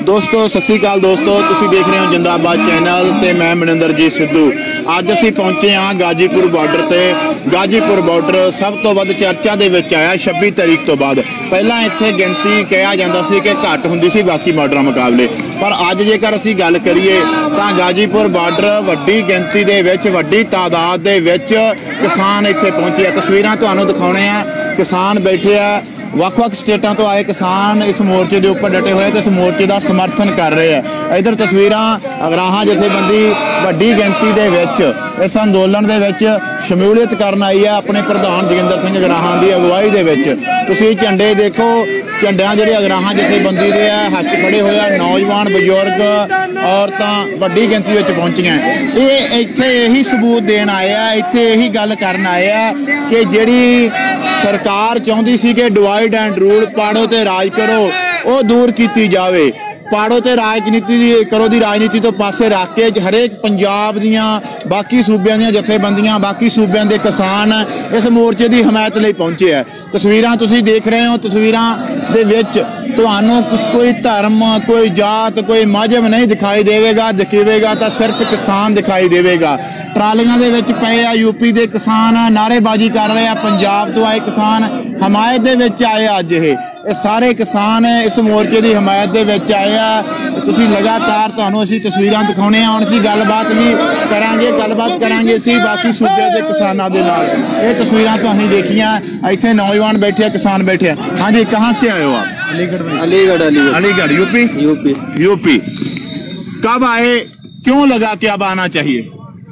दोस्तों सत श्री अकाल दोस्तों, तुसीं देख रहे हो जिंदाबाद चैनल ते मैं मनिंदरजीत सिद्धू। अज असीं पहुंचे हाँ गाजीपुर बॉर्डर ते। गाजीपुर बॉर्डर सब तो वध चर्चा दे विच आया 26 तारीख तो बाद। पहला इत्थे गिनती कहा जाता सी कि घट हुंदी सी बाकी बॉर्डर मुकाबले, पर अज जेकर असीं गल करिए तां गाजीपुर बॉर्डर वड्डी गिनती दे विच वड्डी तादाद दे विच किसान इत्थे पहुंचे। तस्वीरां तुहानूं दिखाउणे आ, किसान बैठे आ, ਵੱਖ-ਵੱਖ स्टेटां तो आए किसान इस मोर्चे के उपर डटे हुए इस मोर्चे का समर्थन कर रहे हैं। इधर तस्वीरां अगराहां जथेबंदी वड्डी गिनती दे विच इस अंदोलन दे विच शमूलियत करन आई है अपने प्रधान जोगिंदर सिंह अगराहां की अगवाई दे विच। तुसीं झंडे देखो, झंडियां जिहड़े अगराहां जथेबंदी दे हक खड़े होया, नौजवान बजुर्ग औरतां वड्डी गिनती विच पहुंचियां। ये इत्थे यही सबूत देण आए आ, इत्थे यही गल करन आए आ कि जिहड़ी सरकार चाहुंदी सी कि डिवाइड एंड रूल पाड़ो ते राज करो वो दूर की जाए। पाड़ो ते राजनीति करो दी राजनीति तो पासे रख के हरेक पंजाब दियां बाकी सूबियां दियां जथेबंदियां बाकी सूबियां दे किसान इस मोर्चे की हमायत लई पहुंचे है। तस्वीरां तुसीं देख रहे हो, तस्वीरां दे विच तुहानूं कोई धर्म, कोई जात, कोई मजहब नहीं दिखाई देवेगा, दिखेगा तो सिर्फ किसान दिखाई देवेगा। ट्रालियां दे विच पए आ यूपी दे किसान, नारेबाजी कर रहे हैं, पंजाब तो आए किसान हमायत दे विच आए। अज ये सारे किसान इस मोर्चे की हमायत दे विच आए आ। तुसीं लगातार तुहानूं असीं तस्वीरां दिखाउणे आ, हुण असीं गलबात भी करांगे असीं बाकी सूबे के किसानां दे नाल। ये तस्वीरां तुहानूं देखियां, इत्थे नौजवान बैठे, किसान बैठे। हाँ जी, कहाँ से आए हो आप? अलीगढ़ यूपी। कब आए, क्यों लगा कि अब आना चाहिए?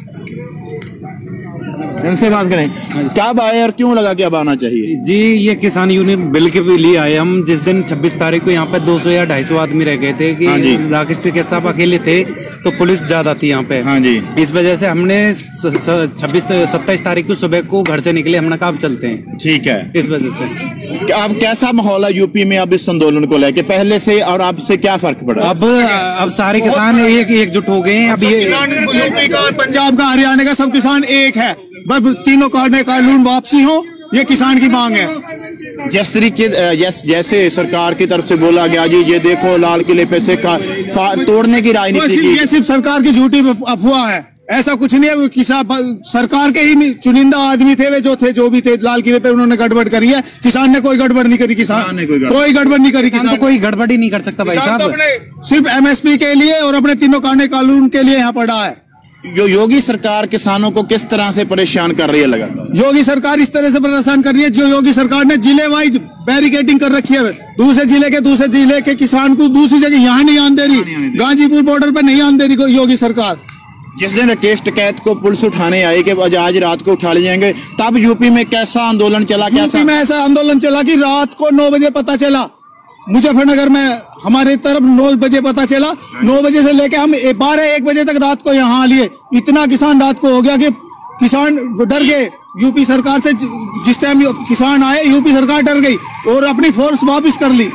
इनसे बात करें, कब आए और क्यों लगा कि अब आना चाहिए? जी, ये किसान यूनियन बिल के लिए आए हम। जिस दिन 26 तारीख को यहाँ पे 200 या 250 आदमी रह गए थे कि राकेश टिकैत साहब अकेले थे तो पुलिस ज्यादा थी यहाँ पे। हाँ जी, इस वजह से हमने 27 तारीख को सुबह को घर से निकले, हमने कहा अब चलते हैं। ठीक है, इस वजह से। अब कैसा माहौल है यूपी में अब इस आंदोलन को लेके, पहले से और अब से क्या फर्क पड़ा? अब सारे किसान एकजुट हो गए हैं। अब ये यूपी का, पंजाब का, हरियाणा का सब किसान एक है। बस तीनों कानून वापसी हो, ये किसान की मांग है। जिस तरीके जैसे सरकार की तरफ से बोला गया जी ये देखो लाल किले पे से तोड़ने की राजनीति की, ये सिर्फ सरकार की झूठी अफवाह है, ऐसा कुछ नहीं है। वो किसान सरकार के ही चुनिंदा आदमी थे, वे जो भी थे लाल किले पे उन्होंने गड़बड़ करी है। किसान ने कोई गड़बड़ नहीं करी, किसान ने कोई गड़बड़ नहीं करी। किसान तो कोई गड़बड़ ही नहीं कर सकता भाई साहब, सिर्फ MSP के लिए और अपने तीनों कानून के लिए यहाँ पड़ा है। जो योगी सरकार किसानों को किस तरह से परेशान कर रही है? लगातार योगी सरकार इस तरह से परेशान कर रही है, जो योगी सरकार ने जिले वाइज बैरिकेडिंग कर रखी है। दूसरे जिले के किसान को दूसरी जगह यहाँ नहीं आने दे रही, गाजीपुर बॉर्डर पे नहीं आने दे रही योगी सरकार। जिस दिन राकेश टिकैत को पुलिस उठाने आई कि आज रात को उठा ले जाएंगे, तब यूपी में कैसा आंदोलन चला? यूपी में ऐसा आंदोलन चला कि रात को 9 बजे पता चला, मुजफ्फरनगर में हमारे तरफ 9 बजे पता चला। 9 बजे से लेके हम 12-1 बजे तक रात को यहाँ लिए। इतना किसान रात को हो गया कि किसान डर गए यूपी सरकार से। जिस टाइम किसान आए यूपी सरकार डर गई और अपनी फोर्स वापस कर ली।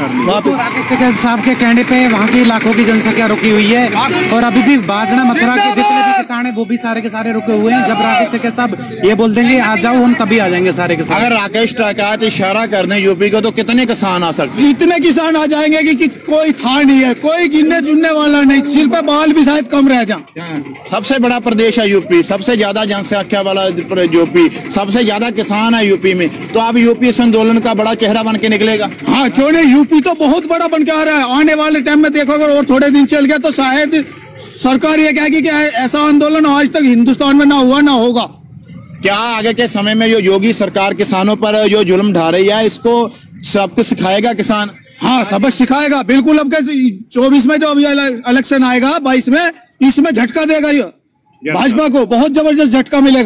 राकेश टिकैत साहब के कहने पे वहाँ की लाखों की जनसंख्या रुकी हुई है और अभी भी बाजना मथुरा के जितने भी किसान हैं वो भी सारे के सारे रुके हुए हैं। जब राकेश टिकैत साहब ये बोल देंगे आ जाओ, हम तभी आ जाएंगे सारे के सारे। अगर राकेश टिकैत इशारा कर दें यूपी को तो कितने किसान आ सकते? इतने किसान आ जाएंगे कि कोई था नहीं है, कोई गिनने चुनने वाला नहीं। सिर पे बाल भी शायद कम रह जाए। सबसे बड़ा प्रदेश है यूपी, सबसे ज्यादा जनसंख्या वाला यूपी, सबसे ज्यादा किसान है यूपी में, तो अब यूपी इस आंदोलन का बड़ा चेहरा बन के निकलेगा। हाँ, क्यों नहीं, यूपी तो बहुत बड़ा बन के आ रहा है। आने वाले टाइम में देखो, अगर और थोड़े दिन चल गया तो शायद सरकार ये कहेगी कि ऐसा आंदोलन आज तक हिंदुस्तान में ना हुआ ना होगा। क्या आगे के समय में जो योगी सरकार किसानों पर जो जुल्म ढा रही है इसको सबको सिखाएगा किसान? हाँ, सबक सिखाएगा बिल्कुल। अब 24 में जो अभी इलेक्शन आएगा 22 में, इसमें झटका देगा ये भाजपा को, बहुत जबरदस्त झटका मिलेगा।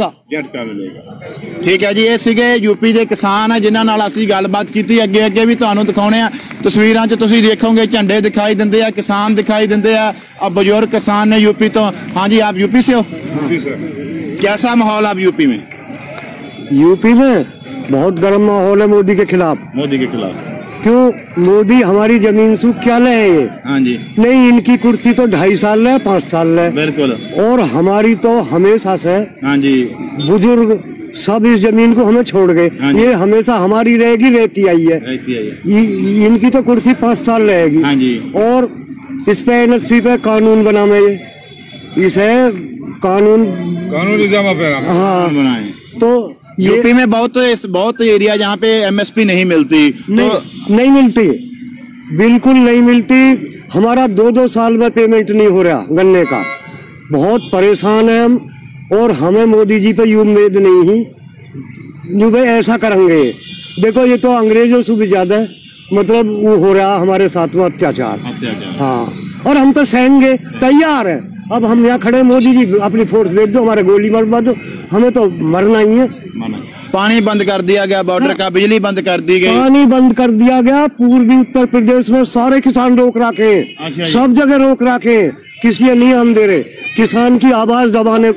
ठीक है जी, ये सीगे यूपी के किसान है जिन्हां नाल असीं गलबात कीती। अगे भी तुहानूं दिखाउणे आ, तस्वीरां 'च तुसीं देखोगे झंडे दिखाई दिंदे आ, किसान दिखाई दिंदे आ। अब बुजुर्ग किसान ने यूपी तो। हाँ जी, आप यूपी से हो? कैसा माहौल आप यूपी में? यूपी में बहुत गर्म माहौल है मोदी के खिलाफ। क्यों? मोदी हमारी जमीन से क्या ले हैं ये? हाँ जी, नहीं, इनकी कुर्सी तो 2.5 साल है, 5 साल है, बिल्कुल। और हमारी तो हमेशा से, हाँ जी, बुजुर्ग सब इस जमीन को हमें छोड़ गए। ये हमेशा हमारी रहेगी, रहती आई है। इनकी तो कुर्सी 5 साल रहेगी। हाँ जी। और इस पे NSP पे कानून बना मैं इसे कानून हाँ बनाए। तो यूपी में बहुत एरिया जहाँ पे MSP नहीं मिलती, नहीं मिलती, बिल्कुल नहीं मिलती। हमारा 2-2 साल में पेमेंट नहीं हो रहा गन्ने का, बहुत परेशान है हम। और हमें मोदी जी पे ये उम्मीद नहीं ही जो भाई ऐसा करेंगे। देखो ये तो अंग्रेजों से भी ज्यादा मतलब वो हो रहा हमारे साथ में अत्याचार। हाँ, और हम तो सहेंगे, तैयार है। अब हम यहाँ खड़े, मोदी जी अपनी फोर्स भेज दो, हमारे गोली मरवा दो, हमें तो मरना ही है। पानी बंद कर दिया गया बॉर्डर का, बिजली बंद कर दी गई, पानी बंद कर दिया गया। पूर्वी उत्तर प्रदेश में सारे किसान रोक रखे, सब जगह रोक रखे, किसी नहीं हम दे रहे। किसान की आवाज दबाने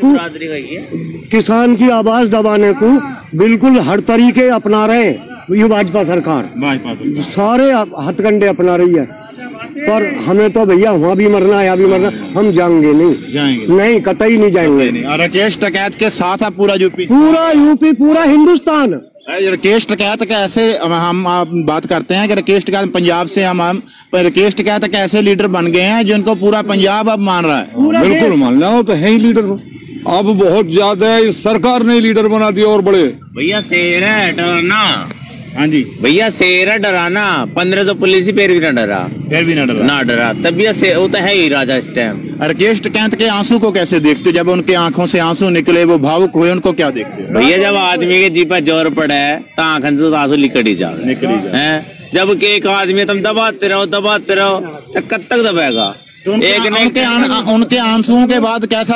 को बिल्कुल हर तरीके अपना रहे ये भाजपा सरकार, सारे हथकंडे अपना रही है। पर हमें तो भैया वहाँ भी मरना है, यहाँ भी मरना, हम जाएंगे नहीं, कतई नहीं जाएंगे। और राकेश टिकैत के साथ है पूरा यूपी, पूरा हिंदुस्तान। राकेश टिकैत का ऐसे हम बात करते हैं कि राकेश टिकैत पंजाब से हम राकेश टिकैत के ऐसे लीडर बन गए हैं जिनको पूरा पंजाब अब मान रहा है। बिल्कुल मान रहा, तो है ही लीडर अब बहुत ज्यादा है। इस सरकार ने लीडर बना दिया और बड़े भैया शेर है डराना। हाँ जी भैया शेर है डराना, 1500 पुलिस ही फिर भी ना डरा तब भी वो तो है ही राजा इस टाइम। राकेश टिकैत के आंसू को कैसे देखते हो? जब उनके आंखों से आंसू निकले, वो भावुक हुए, उनको क्या देखते हो? भैया जब आदमी के जी पर जोर पड़ा है तो आंखों से आंसू निकल ही जाए। जब के एक आदमी तुम दबाते रहो तो कब तक दबाएगा? तो उनके आंसुओं के बाद कैसा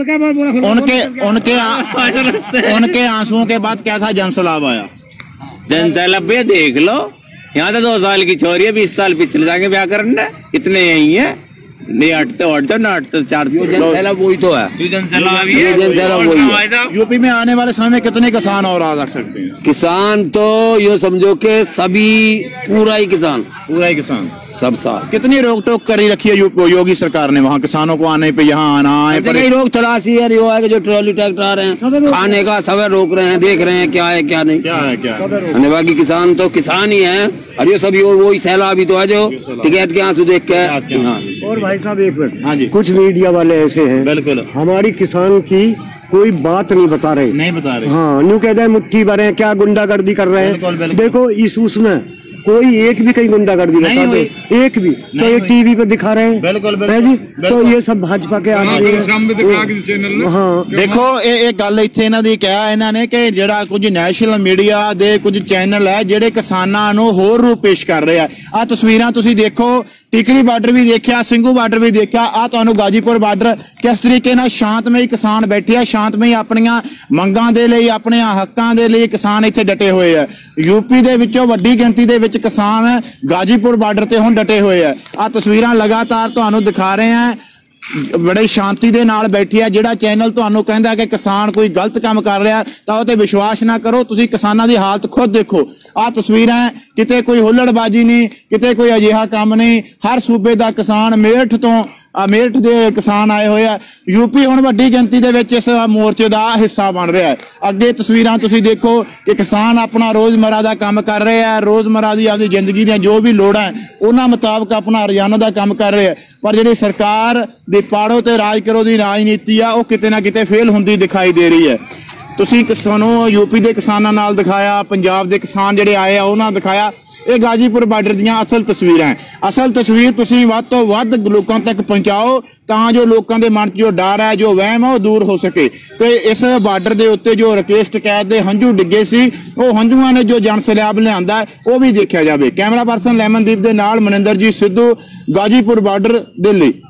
उनके आंसुओं के बाद कैसा जनसैलाब आया? जनसैलाब भैया देख लो, यहाँ तो 2 साल की छोरी है, 20 साल पिछले जाके ब्याह करना, इतने यही है। नहीं हटते ना हटते 4 वही तो है, यूपी में आने वाले समय में कितने किसान और आ सकते हैं? किसान तो ये समझो कि सभी पूरा ही किसान सब साल। कितनी रोक टोक करी रखी है योगी सरकार ने वहाँ किसानों को आने पे, यहाँ आना है पर रोक तलाशी है। जो ट्रॉली ट्रैक्टर आ रहे हैं खाने का सब रोक रहे हैं, देख रहे हैं क्या है क्या नहीं। बाकी किसान तो किसान ही है, और ये सभी वही सैलाब ही तो है जो टिकैत के आंसू देख के। और भाई साहब एक मिनट, हाँ जी, कुछ मीडिया वाले ऐसे हैं बिल्कुल हमारी किसान की कोई बात नहीं बता रहे। हाँ, न्यू कहते हैं मुट्ठी भरे हैं, क्या गुंडागर्दी कर रहे हैं। देखो इस उसमें कोई एक भी कहीं गुंडागर्दी नहीं हुई, एक भी तो ये टीवी पे दिखा रहे हैं। बिल्कुल तो ये सब भाजपा के हाँ देखो एक गल इत्थे इन्हां दी कहा इन्हां ने कि ਜਿਹੜਾ ਕੁਝ ਨੈਸ਼ਨਲ ਮੀਡੀਆ ਦੇ ਕੁਝ ਚੈਨਲ ਹੈ ਜਿਹੜੇ ਕਿਸਾਨਾਂ ਨੂੰ ਹੋਰ ਰੂਪ ਪੇਸ਼ ਕਰ ਰਹੇ ਆ। ਆ ਤਸਵੀਰਾਂ ਤੁਸੀਂ ਦੇਖੋ, ਟਿਕਰੀ ਬਾਰਡਰ ਵੀ ਦੇਖਿਆ, ਸਿੰਘੂ ਬਾਰਡਰ ਵੀ ਦੇਖਿਆ, ਆ ਤੁਹਾਨੂੰ ਗਾਜੀਪੁਰ ਬਾਰਡਰ ਕਿਸ ਤਰੀਕੇ ਨਾਲ ਸ਼ਾਂਤਮਈ ਕਿਸਾਨ ਬੈਠੇ ਆ, ਸ਼ਾਂਤਮਈ ਆਪਣੀਆਂ ਮੰਗਾਂ ਦੇ ਲਈ, ਆਪਣੇ ਹੱਕਾਂ ਦੇ ਲਈ ਕਿਸਾਨ ਇੱਥੇ ਡਟੇ ਹੋਏ ਆ। यूपी ਦੇ ਵਿੱਚੋਂ ਵੱਡੀ ਗਿਣਤੀ ਦੇ ਵਿੱਚ किसान गाजीपुर बार्डर ते हुण डटे हुए है। आ तस्वीरां लगातार तुहानूं दिखा रहे हैं, बड़े शांति दे नाल बैठी है। जिहड़ा चैनल तुहानूं कहंदा कि किसान कोई गलत काम कर रहा तां उह ते विश्वास ना करो, तुसीं किसानां दी हालत खुद देखो। आ तस्वीरां किते कोई हुल्लड़बाजी नहीं, किते कोई अजिहा काम नहीं। हर सूबे दा किसान मेरठ दे किसान आए हुए हैं। यूपी हुण वड्डी गिनती दे विच इस मोर्चे दा हिस्सा बन रहा है। अगे तस्वीरां तुसीं देखो कि किसान अपना रोजमर्रा दा काम कर रहे हैं, रोजमर्रा दी आपदी जिंदगी दी जो भी लोड़ां उन्हां मुताबक अपना रोजाना दा काम कर रहे हैं। पर जिहड़ी सरकार दी पाड़ो ते राज करो दी राजनीति आ वो किते ना किते फेल हुंदी दिखाई दे रही है। तुसीं किसानों यूपी दे किसानां नाल दिखाया, पंजाब दे किसान जिहड़े आए आ उन्हां दिखाया। ये गाजीपुर बार्डर दियां असल तस्वीरां हैं। असल तस्वीर तुसीं वध तो वध लोकां तक पहुंचाओ तां जो लोकां दे मन जो डर है, जो वहम है, वो दूर हो सके। तो इस बार्डर दे उत्ते जो राकेश टिकैत दे हंझू डिगे सी, वो हंझूआं ने जो जन सैलाब लिआंदा वो भी देखिया जावे। कैमरा पर्सन लेमनदीप दे नाल मनिंदरजीत सिद्धू, गाजीपुर बार्डर दिल्ली।